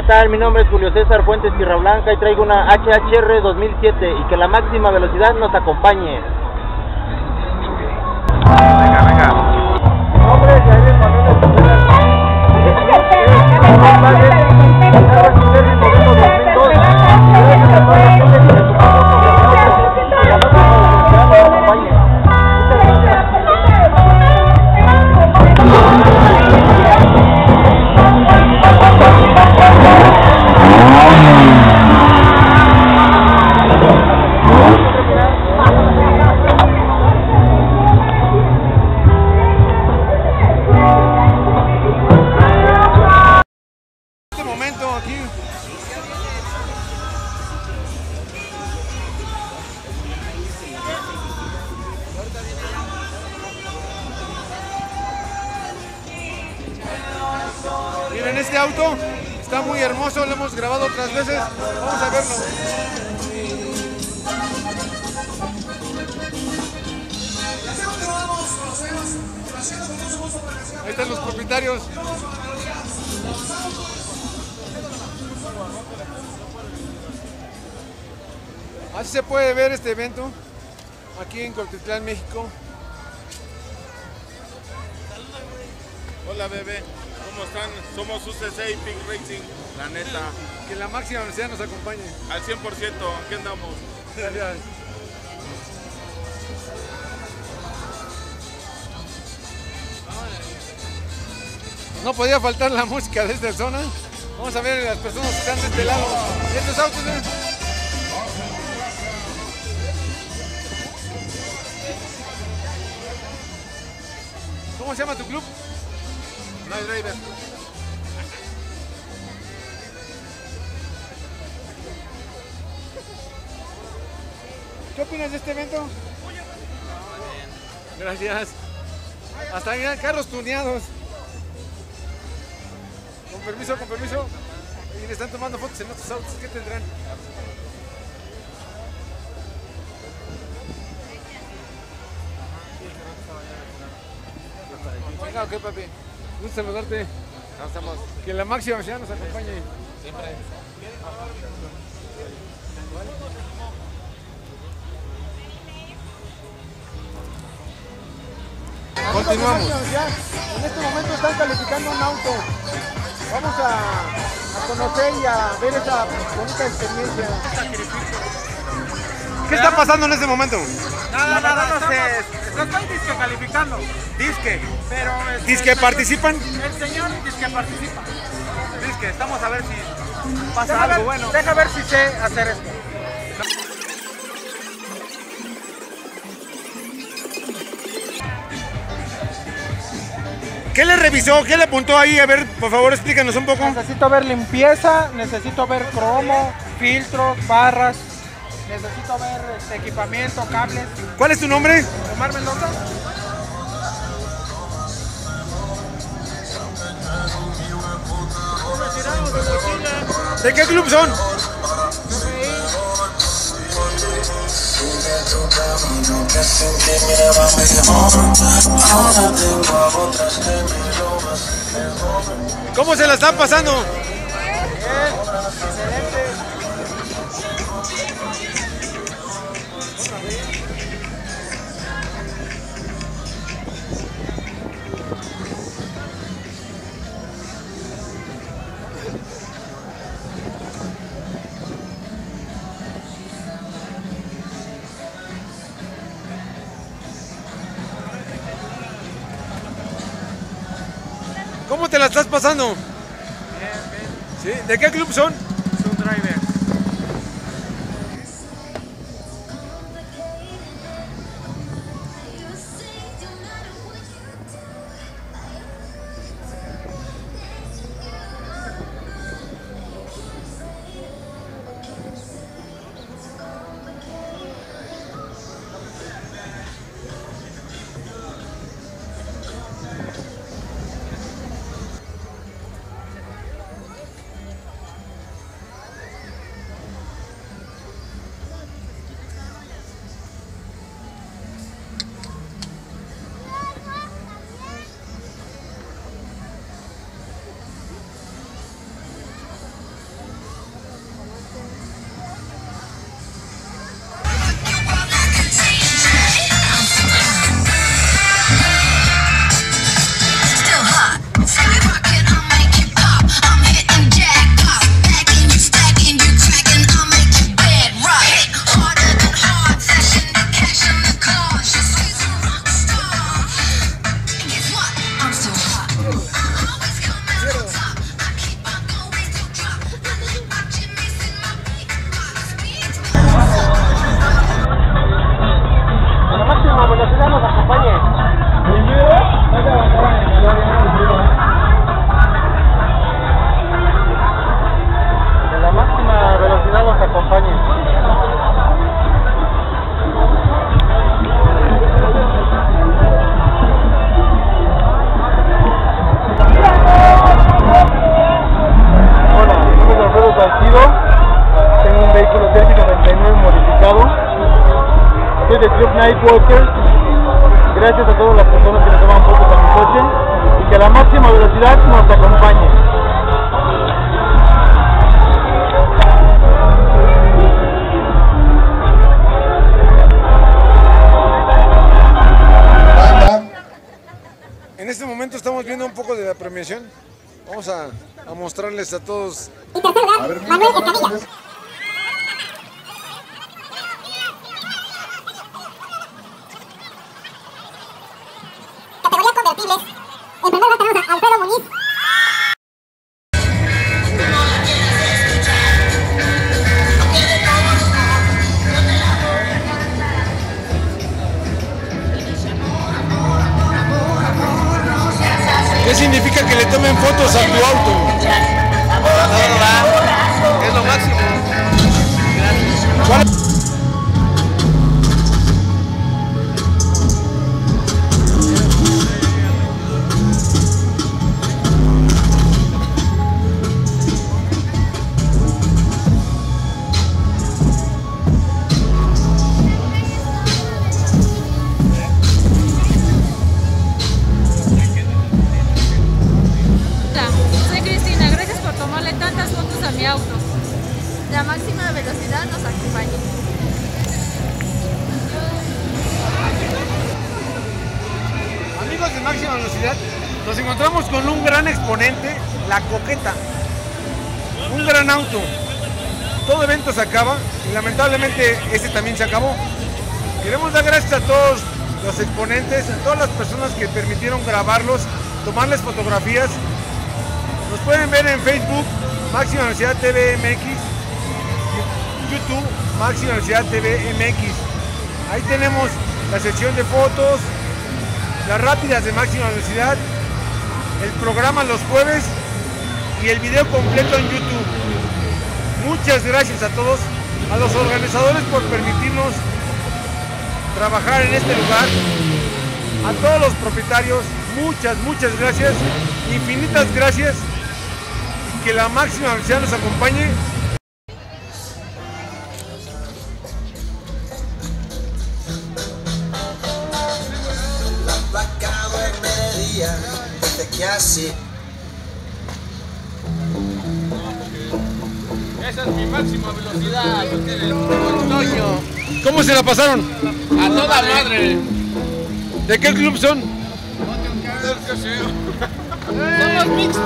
tal? Mi nombre es Julio César Fuentes Tierra Blanca y traigo una HHR 2007 y que la máxima velocidad nos acompañe. Venga, venga. Nombre es Yael Manuel Escobar. Miren, este auto está muy hermoso, lo hemos grabado otras veces, vamos a verlo. Ahí están los propietarios. Así se puede ver este evento aquí en Cuautitlán, México. Hola bebé, ¿cómo están? Somos UCC y Pink Racing, la neta. Que la máxima velocidad nos acompañe. Al 100%, aquí andamos. Gracias. No podía faltar la música de esta zona. Vamos a ver a las personas que están de este lado. Estos autos, ¿eh? ¿Cómo se llama tu club? Night Driver. ¿Qué opinas de este evento? Gracias. Hasta allá, carros tuneados. Con permiso, con permiso. Y le están tomando fotos en otros autos. ¿Qué tendrán? Venga, ok, papi. Gusto saludarte. Que la máxima velocidad nos acompañe. Siempre. Continuamos. En este momento están calificando un auto. Vamos a conocer y a ver esa bonita experiencia. ¿Qué está pasando en este momento? Nada, no estoy disque calificando. Disque. Pero ¿Disque participan? el señor disque participa. Disque, estamos a ver si pasa algo bueno. Deja ver si sé hacer esto. ¿Qué le revisó? ¿Qué le apuntó ahí? A ver, por favor, explícanos un poco. Necesito ver limpieza, necesito ver cromo, filtros, barras, necesito ver equipamiento, cables. ¿Cuál es tu nombre? Omar Mendoza. ¿De qué club son? ¿Cómo se la están pasando? Bien, excelente. ¿Cómo te la estás pasando? Bien. ¿Sí? ¿De qué club son? Driver. Nightwalkers. Gracias a todas las personas que le toman fotos a mi coche y que a la máxima velocidad nos acompañen. En este momento estamos viendo un poco de la premiación. Vamos a mostrarles a todos. Y tercer lugar, Manuel Escamilla. Categoría convertibles. En primer lugar tenemos a Alfredo Muñiz. ¿Qué significa que le tomen fotos a tu auto? Es lo máximo. ¿Cuál? Soy Cristina, gracias por tomarle tantas fotos a mi auto. La máxima velocidad nos acompaña. Amigos de Máxima Velocidad, nos encontramos con un gran exponente, la Coqueta. Un gran auto. Todo evento se acaba y lamentablemente este también se acabó. Queremos dar gracias a todos los exponentes, a todas las personas que permitieron grabarlos, tomarles fotografías. Nos pueden ver en Facebook, Máxima Velocidad TV MX, YouTube, Máxima Velocidad TV MX. Ahí tenemos la sección de fotos, las rápidas de Máxima Velocidad, el programa los jueves y el video completo en YouTube. Muchas gracias a todos, a los organizadores por permitirnos trabajar en este lugar, a todos los propietarios, muchas gracias, infinitas gracias. Que la máxima velocidad nos acompañe. La placa vermelha dice que así. Esa es mi máxima velocidad. Toño. ¿Cómo se la pasaron? A toda madre. ¿De qué club son? Somos mixtos.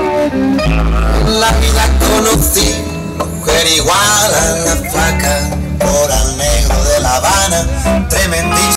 La vida conocí, mujer igual a la flaca, por al negro de La Habana, tremendísima.